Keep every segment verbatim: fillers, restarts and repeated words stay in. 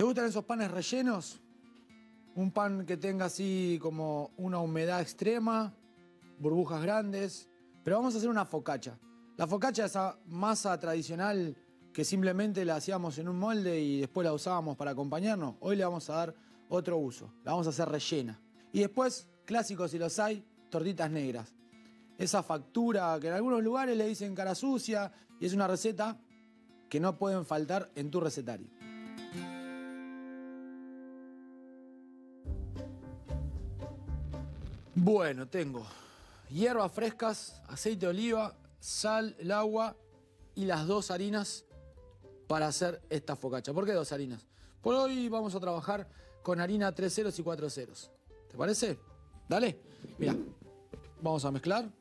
gustan esos panes rellenos? Un pan que tenga así como una humedad extrema, burbujas grandes. Pero vamos a hacer una focaccia. La focaccia es esa masa tradicional que simplemente la hacíamos en un molde y después la usábamos para acompañarnos. Hoy le vamos a dar otro uso. La vamos a hacer rellena. Y después, clásicos si los hay, tortitas negras. Esa factura que en algunos lugares le dicen cara sucia y es una receta que no pueden faltar en tu recetario. Bueno, tengo hierbas frescas, aceite de oliva, sal, el agua y las dos harinas para hacer esta focaccia. ¿Por qué dos harinas? Por hoy vamos a trabajar con harina tres ceros y cuatro ceros. ¿Te parece? Dale. Mira, vamos a mezclar.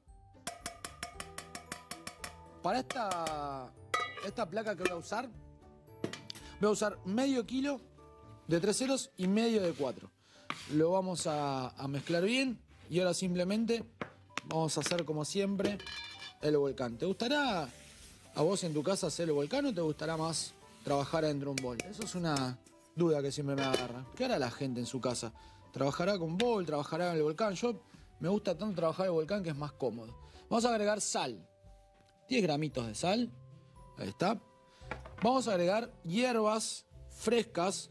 Para esta, esta placa que voy a usar, voy a usar medio kilo de tres ceros y medio de cuatro. Lo vamos a, a mezclar bien y ahora simplemente vamos a hacer como siempre el volcán. ¿Te gustará a vos en tu casa hacer el volcán o te gustará más trabajar adentro de un bol? Eso es una duda que siempre me agarra. ¿Qué hará la gente en su casa? ¿Trabajará con bol? ¿Trabajará en el volcán? Yo me gusta tanto trabajar en el volcán que es más cómodo. Vamos a agregar sal. diez gramitos de sal. Ahí está. Vamos a agregar hierbas frescas.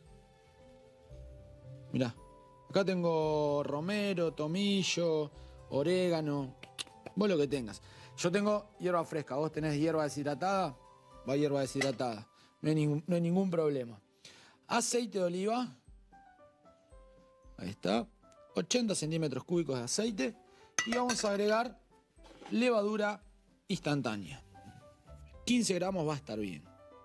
Mirá. Acá tengo romero, tomillo, orégano, vos lo que tengas. Yo tengo hierba fresca, vos tenés hierba deshidratada, va hierba deshidratada. No hay ningún, no hay ningún problema. Aceite de oliva. Ahí está. ochenta centímetros cúbicos de aceite. Y vamos a agregar levadura instantánea. quince gramos va a estar bien.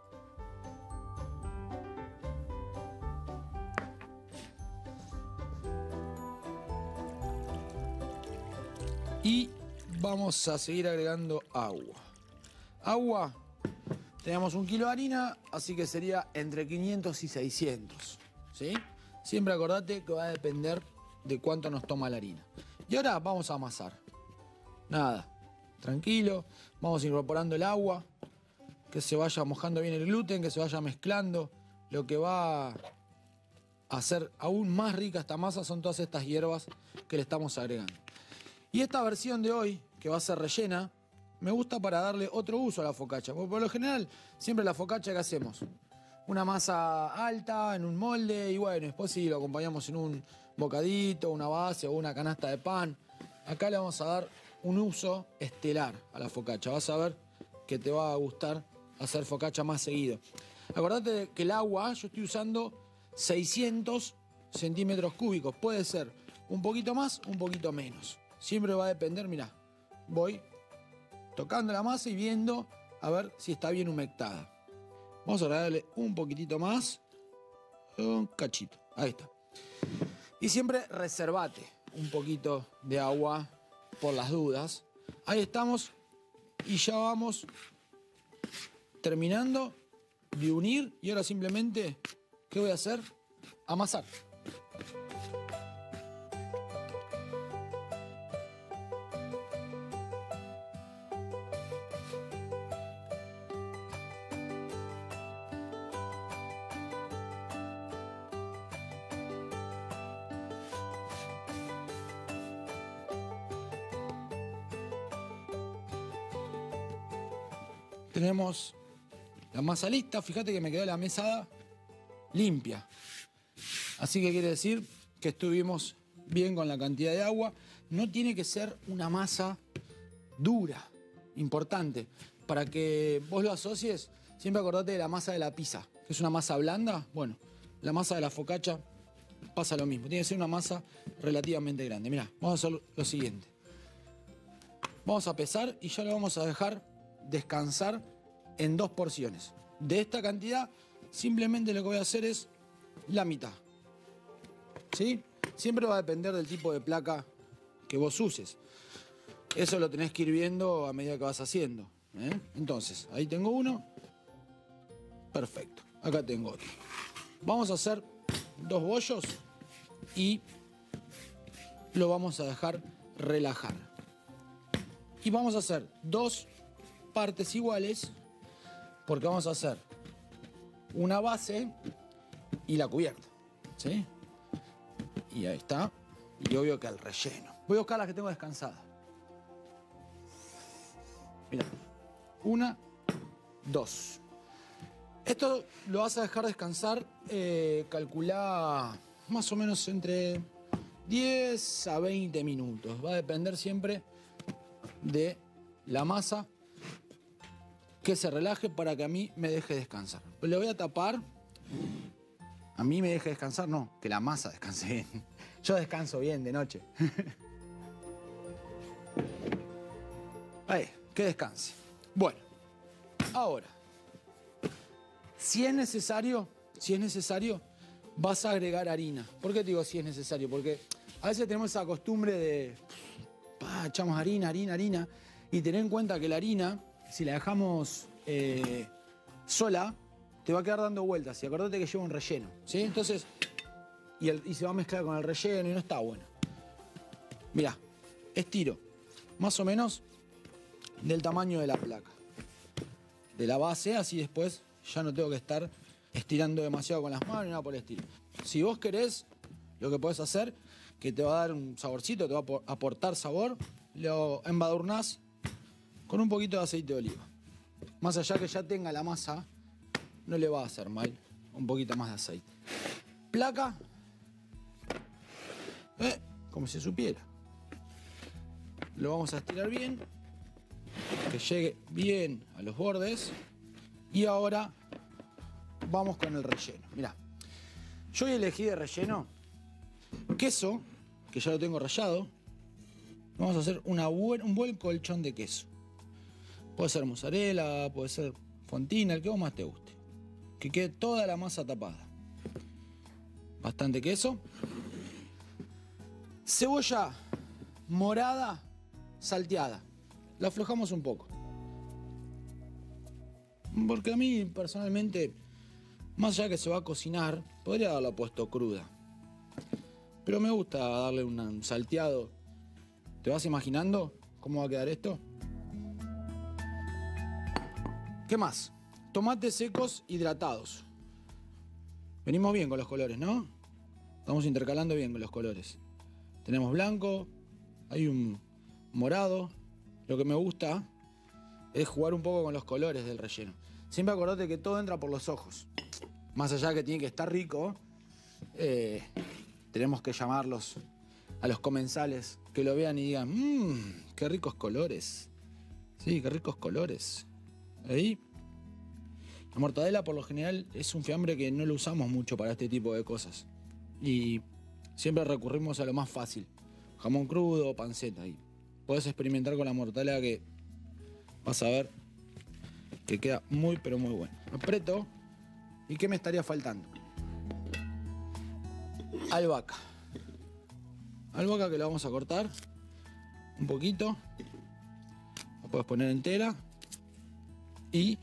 Y vamos a seguir agregando agua. Agua, tenemos un kilo de harina, así que sería entre quinientos y seiscientos. ¿Sí? Siempre acordate que va a depender de cuánto nos toma la harina. Y ahora vamos a amasar. Nada, tranquilo, vamos incorporando el agua, que se vaya mojando bien el gluten, que se vaya mezclando. Lo que va a hacer aún más rica esta masa son todas estas hierbas que le estamos agregando. Y esta versión de hoy, que va a ser rellena, me gusta para darle otro uso a la focaccia. Porque por lo general, siempre la focaccia que hacemos, una masa alta en un molde y bueno, después sí lo acompañamos en un bocadito, una base o una canasta de pan. Acá le vamos a dar un uso estelar a la focaccia. Vas a ver que te va a gustar hacer focaccia más seguido. Acordate que el agua, yo estoy usando seiscientos centímetros cúbicos. Puede ser un poquito más, un poquito menos. Siempre va a depender, mirá, voy tocando la masa y viendo a ver si está bien humectada. Vamos a agregarle un poquitito más, un cachito, ahí está. Y siempre reservate un poquito de agua por las dudas. Ahí estamos y ya vamos terminando de unir y ahora simplemente, ¿qué voy a hacer? Amasar. Tenemos la masa lista, fíjate que me quedó la mesada limpia. Así que quiere decir que estuvimos bien con la cantidad de agua. No tiene que ser una masa dura, importante. Para que vos lo asocies, siempre acordate de la masa de la pizza, que es una masa blanda. Bueno, la masa de la focaccia pasa lo mismo. Tiene que ser una masa relativamente grande. Mirá, vamos a hacer lo siguiente. Vamos a pesar y ya lo vamos a dejar descansar en dos porciones. De esta cantidad, simplemente lo que voy a hacer es la mitad. ¿Sí? Siempre va a depender del tipo de placa que vos uses. Eso lo tenés que ir viendo a medida que vas haciendo. ¿eh? Entonces, ahí tengo uno. Perfecto. Acá tengo otro. Vamos a hacer dos bollos y lo vamos a dejar relajar. Y vamos a hacer dos partes iguales porque vamos a hacer una base y la cubierta, ¿sí? Y ahí está. Y obvio que el relleno. Voy a buscar las que tengo descansadas. Mira, una, dos. Esto lo vas a dejar descansar, eh, calculá más o menos entre diez a veinte minutos. Va a depender siempre de la masa que se relaje para que a mí me deje descansar. Le voy a tapar. A mí me deje descansar, no, que la masa descanse bien. Yo descanso bien de noche. Ahí, que descanse. Bueno, ahora, si es necesario, si es necesario, vas a agregar harina. ¿Por qué te digo si es necesario? Porque a veces tenemos esa costumbre de, pa, echamos harina, harina, harina, y tener en cuenta que la harina, si la dejamos eh, sola, te va a quedar dando vueltas. Y acordate que lleva un relleno, ¿sí? Entonces, y, el, y se va a mezclar con el relleno y no está bueno. Mirá, estiro más o menos del tamaño de la placa. De la base, así después ya no tengo que estar estirando demasiado con las manos ni nada por el estilo. Si vos querés, lo que podés hacer, que te va a dar un saborcito, te va a aportar sabor, lo embadurnás con un poquito de aceite de oliva. Más allá que ya tenga la masa, no le va a hacer mal un poquito más de aceite. Placa, eh, como si supiera. Lo vamos a estirar bien, que llegue bien a los bordes. Y ahora vamos con el relleno. Mirá, yo hoy elegí de relleno queso, que ya lo tengo rallado. Vamos a hacer una buen, un buen colchón de queso. Puede ser mozzarella, puede ser fontina, el que vos más te guste. Que quede toda la masa tapada. Bastante queso. Cebolla morada salteada. La aflojamos un poco. Porque a mí personalmente, más allá que se va a cocinar, podría haberla puesto cruda. Pero me gusta darle un salteado. ¿Te vas imaginando cómo va a quedar esto? ¿Qué más? Tomates secos hidratados. Venimos bien con los colores, ¿no? Estamos intercalando bien con los colores. Tenemos blanco, hay un morado. Lo que me gusta es jugar un poco con los colores del relleno. Siempre acordate que todo entra por los ojos. Más allá que tiene que estar rico, eh, tenemos que llamarlos a los comensales que lo vean y digan, mmm, qué ricos colores. Sí, qué ricos colores. Ahí. La mortadela por lo general es un fiambre que no lo usamos mucho para este tipo de cosas. Y siempre recurrimos a lo más fácil. Jamón crudo, panceta. Y podés experimentar con la mortadela que vas a ver que queda muy pero muy bueno. Aprieto. ¿Y qué me estaría faltando? Albahaca. Albahaca que la vamos a cortar un poquito. La puedes poner entera. Y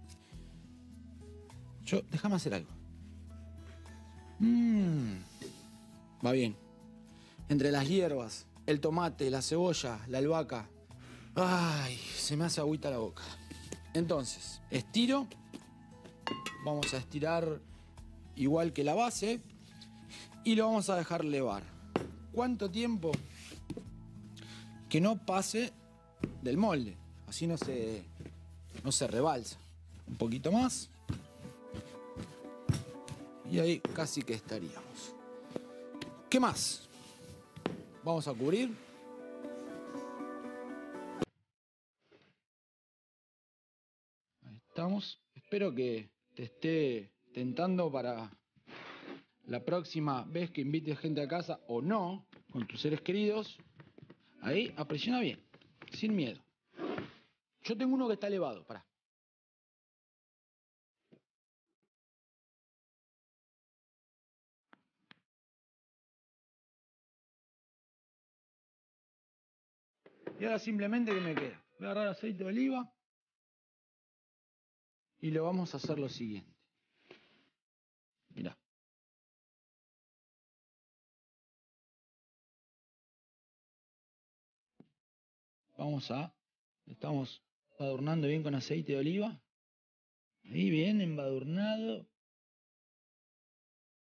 yo, déjame hacer algo. Mmm, va bien. Entre las hierbas, el tomate, la cebolla, la albahaca. Ay, se me hace agüita la boca. Entonces, estiro. Vamos a estirar igual que la base. Y lo vamos a dejar levar. ¿Cuánto tiempo? Que no pase del molde. Así no se, no se rebalsa. Un poquito más. Y ahí casi que estaríamos. ¿Qué más? Vamos a cubrir. Ahí estamos. Espero que te esté tentando para la próxima vez que invites gente a casa o no, con tus seres queridos. Ahí, apresiona bien, sin miedo. Yo tengo uno que está elevado, pará. Y ahora simplemente, ¿qué me queda? Voy a agarrar aceite de oliva y lo vamos a hacer lo siguiente. Mirá. Vamos a... Estamos embadurnando bien con aceite de oliva. Ahí bien embadurnado.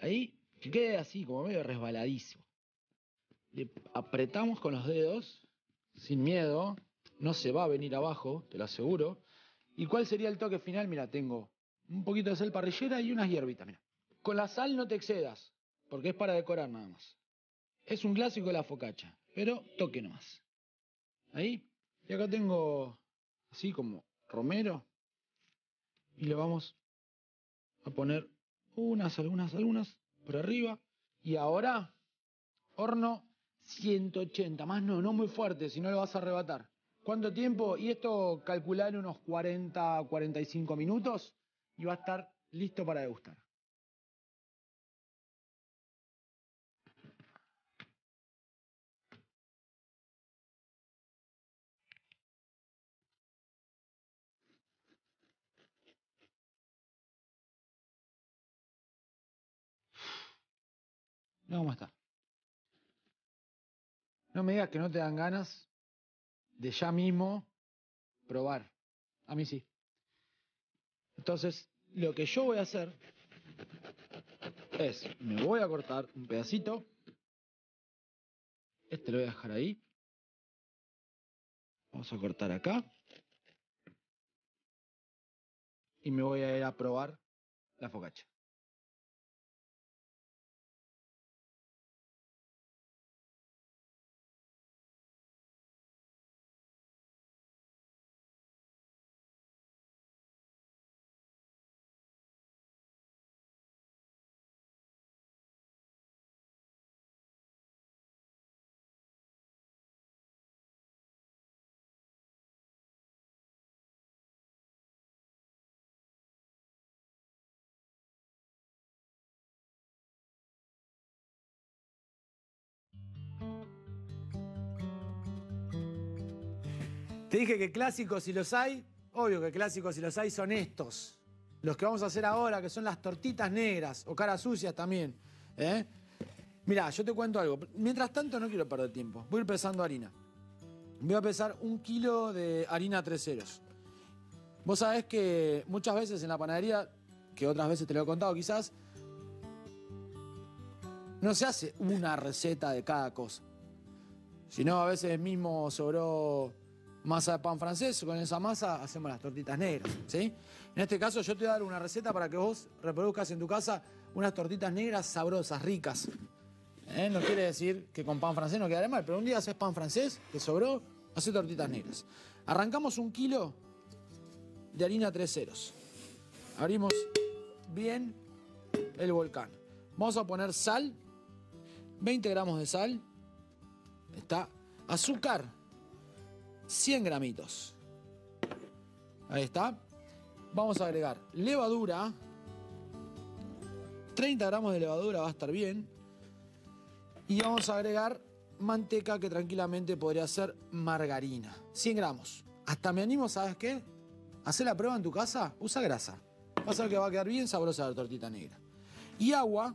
Ahí, que quede así, como medio resbaladizo. Le apretamos con los dedos, sin miedo. No se va a venir abajo, te lo aseguro. ¿Y cuál sería el toque final? Mira, tengo un poquito de sal parrillera y unas hierbitas, mira. Con la sal no te excedas, porque es para decorar nada más. Es un clásico de la focaccia, pero toque nomás. Ahí. Y acá tengo así como romero. Y le vamos a poner unas, algunas, algunas por arriba. Y ahora, horno ciento ochenta. Más no, no muy fuerte, si no lo vas a arrebatar. ¿Cuánto tiempo? Y esto calcular unos cuarenta, cuarenta y cinco minutos. Y va a estar listo para degustar. Mira cómo está. No me digas que no te dan ganas de ya mismo probar. A mí sí. Entonces, lo que yo voy a hacer es, me voy a cortar un pedacito. Este lo voy a dejar ahí. Vamos a cortar acá. Y me voy a ir a probar la focaccia. Te dije que clásicos si los hay, obvio que clásicos si los hay son estos. Los que vamos a hacer ahora, que son las tortitas negras, o caras sucias también. ¿eh? Mirá, yo te cuento algo. Mientras tanto no quiero perder tiempo. Voy a ir pesando harina. Voy a pesar un kilo de harina tres ceros. Vos sabés que muchas veces en la panadería, que otras veces te lo he contado quizás, no se hace una receta de cada cosa. Sino a veces mismo sobró masa de pan francés, con esa masa hacemos las tortitas negras, ¿sí? En este caso yo te voy a dar una receta para que vos reproduzcas en tu casa unas tortitas negras sabrosas, ricas. ¿Eh? No quiere decir que con pan francés no quedará mal, pero un día haces pan francés, te sobró, haces tortitas negras. Arrancamos un kilo de harina tres ceros. Abrimos bien el volcán. Vamos a poner sal, veinte gramos de sal. Está azúcar, cien gramitos. Ahí está. Vamos a agregar levadura. treinta gramos de levadura va a estar bien. Y vamos a agregar manteca, que tranquilamente podría ser margarina. cien gramos. Hasta me animo, ¿sabes qué? Hacé la prueba en tu casa, usa grasa. Vas a ver que va a quedar bien sabrosa la tortita negra. Y agua.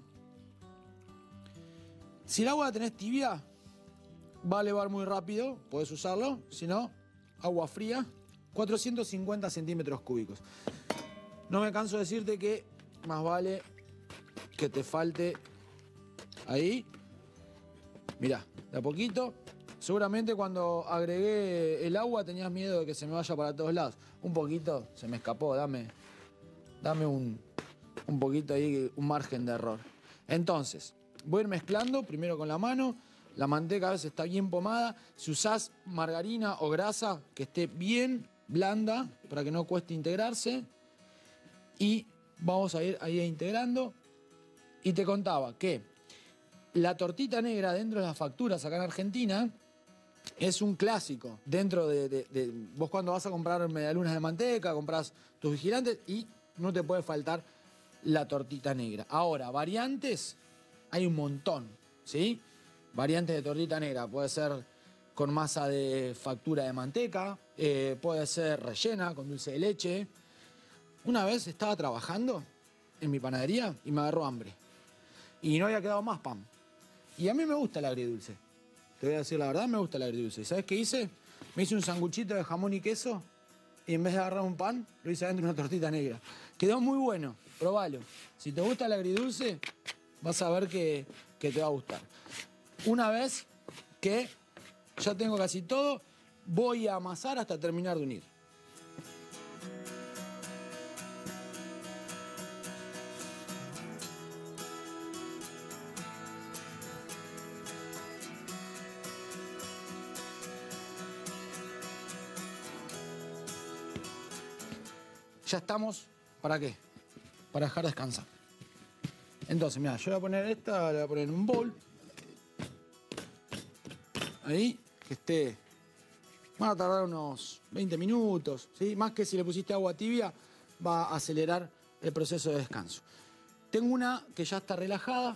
Si el agua la tenés tibia, va a elevar muy rápido, podés usarlo. Si no, agua fría, cuatrocientos cincuenta centímetros cúbicos. No me canso de decirte que más vale que te falte ahí. Mirá, de a poquito. Seguramente cuando agregué el agua tenías miedo de que se me vaya para todos lados. Un poquito se me escapó, dame, dame un, un poquito ahí, un margen de error. Entonces, voy a ir mezclando primero con la mano. La manteca a veces está bien pomada. Si usás margarina o grasa, que esté bien blanda para que no cueste integrarse. Y vamos a ir ahí integrando. Y te contaba que la tortita negra dentro de las facturas acá en Argentina es un clásico. Dentro de, de, de... Vos cuando vas a comprar medialunas de manteca, comprás tus vigilantes y no te puede faltar la tortita negra. Ahora, variantes hay un montón, ¿sí? Variantes de tortita negra. Puede ser con masa de factura de manteca, eh, puede ser rellena con dulce de leche. Una vez estaba trabajando en mi panadería y me agarró hambre. Y no había quedado más pan. Y a mí me gusta el agridulce. Te voy a decir la verdad, me gusta el agridulce. ¿Sabes qué hice? Me hice un sanguchito de jamón y queso y en vez de agarrar un pan, lo hice adentro de una tortita negra. Quedó muy bueno, probalo. Si te gusta el agridulce, Vas a ver que, que te va a gustar. Una vez que ya tengo casi todo, voy a amasar hasta terminar de unir. Ya estamos, ¿para qué? Para dejar descansar. Entonces, mira, yo voy a poner esta, la voy a poner en un bowl. Ahí, que esté... Van a tardar unos veinte minutos, ¿sí? Más que si le pusiste agua tibia, va a acelerar el proceso de descanso. Tengo una que ya está relajada.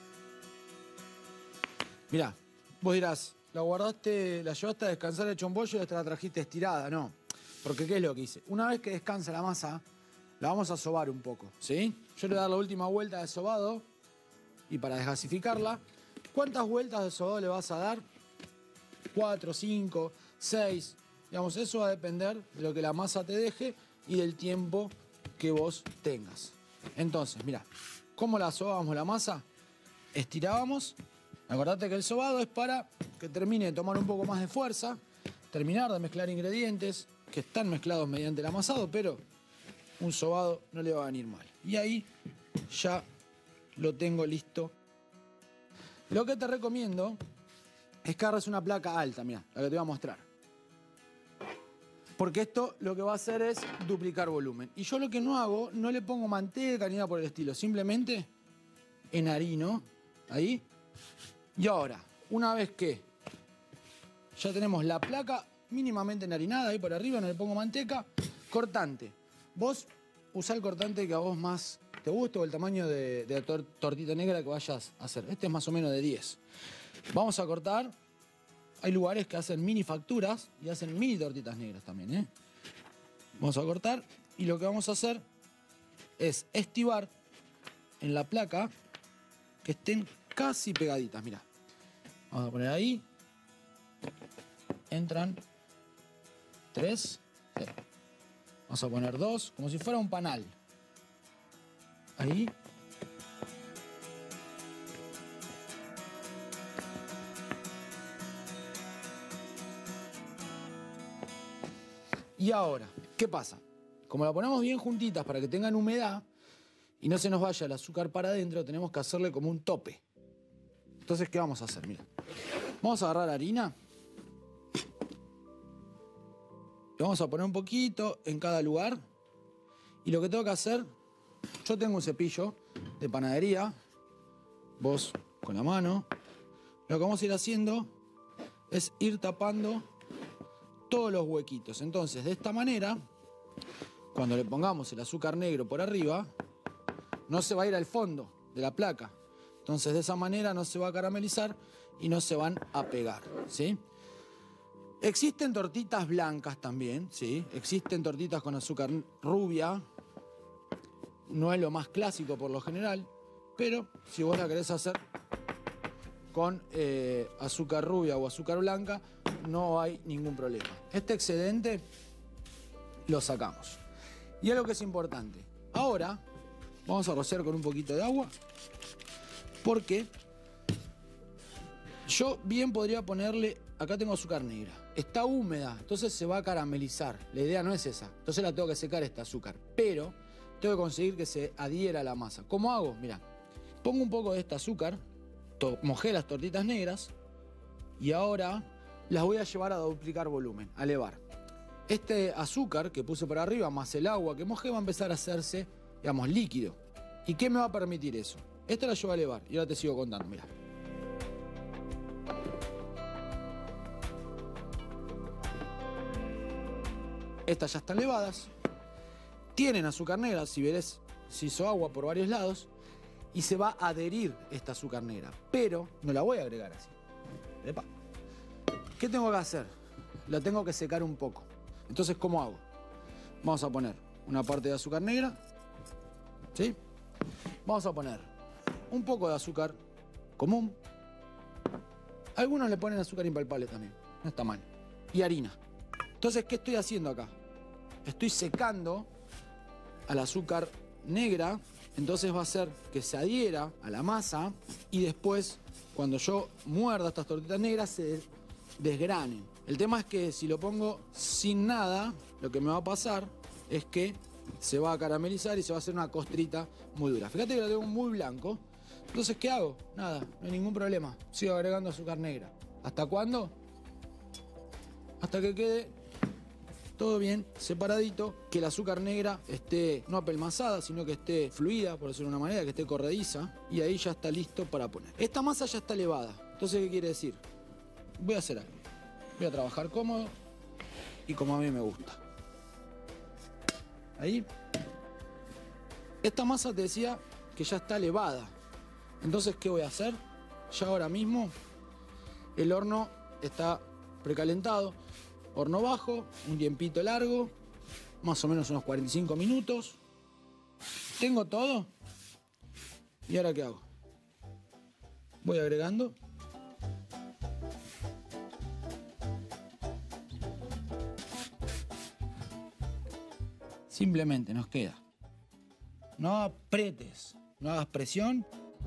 Mirá, vos dirás, la guardaste, la llevaste a descansar hecho un bollo y esta la trajiste estirada. No, porque ¿qué es lo que hice? Una vez que descansa la masa, la vamos a sobar un poco, ¿sí? Yo le voy a dar la última vuelta de sobado y para desgasificarla, ¿cuántas vueltas de sobado le vas a dar? Cuatro, cinco, seis. Digamos, eso va a depender de lo que la masa te deje y del tiempo que vos tengas. Entonces, mira, ¿cómo la sobábamos la masa? Estirábamos. Acordate que el sobado es para que termine de tomar un poco más de fuerza, terminar de mezclar ingredientes que están mezclados mediante el amasado, pero un sobado no le va a venir mal. Y ahí ya lo tengo listo. Lo que te recomiendo es que agarres una placa alta, mira, la que te voy a mostrar. Porque esto lo que va a hacer es duplicar volumen. Y yo lo que no hago, no le pongo manteca ni nada por el estilo, simplemente enharino ahí. Y ahora, una vez que ya tenemos la placa mínimamente enharinada, ahí por arriba no le pongo manteca, cortante. Vos usá el cortante que a vos más te guste o el tamaño de, de tor tortita negra que vayas a hacer. Este es más o menos de diez. Vamos a cortar. Hay lugares que hacen mini facturas y hacen mini tortitas negras también, ¿eh? Vamos a cortar y lo que vamos a hacer es estivar en la placa que estén casi pegaditas, mirá. Vamos a poner ahí. Entran tres. Sí. Vamos a poner dos, como si fuera un panal. Ahí. Y ahora, ¿qué pasa? Como la ponemos bien juntitas para que tengan humedad y no se nos vaya el azúcar para adentro, tenemos que hacerle como un tope. Entonces, ¿qué vamos a hacer? Mira, vamos a agarrar harina y vamos a poner un poquito en cada lugar. Y lo que tengo que hacer, yo tengo un cepillo de panadería, vos con la mano. Lo que vamos a ir haciendo es ir tapando todos los huequitos. Entonces, de esta manera, cuando le pongamos el azúcar negro por arriba, no se va a ir al fondo de la placa. Entonces, de esa manera no se va a caramelizar y no se van a pegar, ¿sí? Existen tortitas blancas también, ¿sí? Existen tortitas con azúcar rubia. No es lo más clásico por lo general, pero si vos la querés hacer con eh, azúcar rubia o azúcar blanca, no hay ningún problema. Este excedente lo sacamos. Y algo que es importante. Ahora vamos a rociar con un poquito de agua. Porque yo bien podría ponerle... Acá tengo azúcar negra. Está húmeda, entonces se va a caramelizar. La idea no es esa. Entonces la tengo que secar esta azúcar. Pero tengo que conseguir que se adhiera a la masa. ¿Cómo hago? Mirá, pongo un poco de este azúcar, mojé las tortitas negras y ahora las voy a llevar a duplicar volumen, a elevar. Este azúcar que puse por arriba más el agua que mojé va a empezar a hacerse, digamos, líquido. ¿Y qué me va a permitir eso? Esto la llevo a elevar y ahora te sigo contando, mirá. Estas ya están elevadas. Tienen azúcar negra, si verés, se hizo agua por varios lados. Y se va a adherir esta azúcar negra. Pero no la voy a agregar así. Epa. ¿Qué tengo que hacer? La tengo que secar un poco. Entonces, ¿cómo hago? Vamos a poner una parte de azúcar negra. ¿Sí? Vamos a poner un poco de azúcar común. Algunos le ponen azúcar impalpable también. No está mal. Y harina. Entonces, ¿qué estoy haciendo acá? Estoy secando al azúcar negra entonces va a hacer que se adhiera a la masa y después, cuando yo muerda estas tortitas negras, se desgranen. El tema es que si lo pongo sin nada, lo que me va a pasar es que se va a caramelizar y se va a hacer una costrita muy dura. Fíjate que lo tengo muy blanco. Entonces, ¿qué hago? Nada, no hay ningún problema. Sigo agregando azúcar negra. ¿Hasta cuándo? Hasta que quede todo bien separadito, que el azúcar negra esté no apelmazada, sino que esté fluida, por decirlo de una manera, que esté corrediza. Y ahí ya está listo para poner. Esta masa ya está elevada. Entonces, ¿qué quiere decir? Voy a hacer algo. Voy a trabajar cómodo y como a mí me gusta. Ahí. Esta masa te decía que ya está elevada. Entonces, ¿qué voy a hacer? Ya ahora mismo el horno está precalentado. Horno bajo, un tiempito largo, más o menos unos cuarenta y cinco minutos. Tengo todo. ¿Y ahora qué hago? Voy agregando. Simplemente nos queda. No apretes, no hagas presión.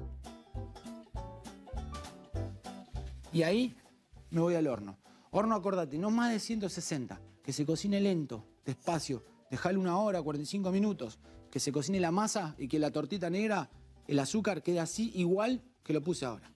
Y ahí me voy al horno. Horno, acordate, no más de ciento sesenta. Que se cocine lento, despacio. Dejale una hora, cuarenta y cinco minutos. Que se cocine la masa y que la tortita negra, el azúcar, quede así igual que lo puse ahora.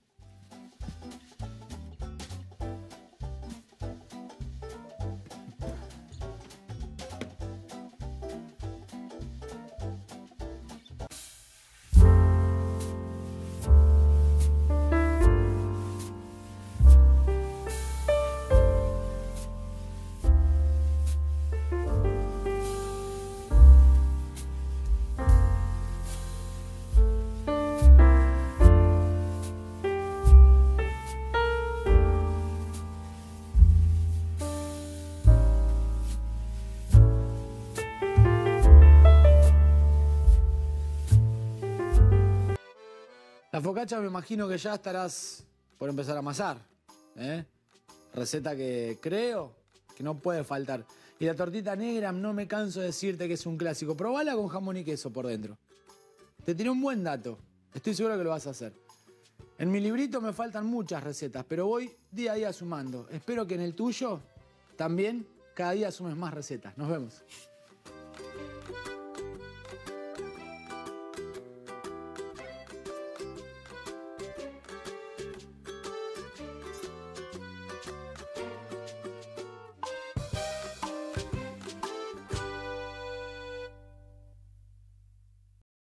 La focaccia me imagino que ya estarás por empezar a amasar, ¿eh? Receta que creo que no puede faltar. Y la tortita negra, no me canso de decirte que es un clásico. Probala con jamón y queso por dentro. Te tiré un buen dato. Estoy seguro que lo vas a hacer. En mi librito me faltan muchas recetas, pero voy día a día sumando. Espero que en el tuyo también cada día sumes más recetas. Nos vemos.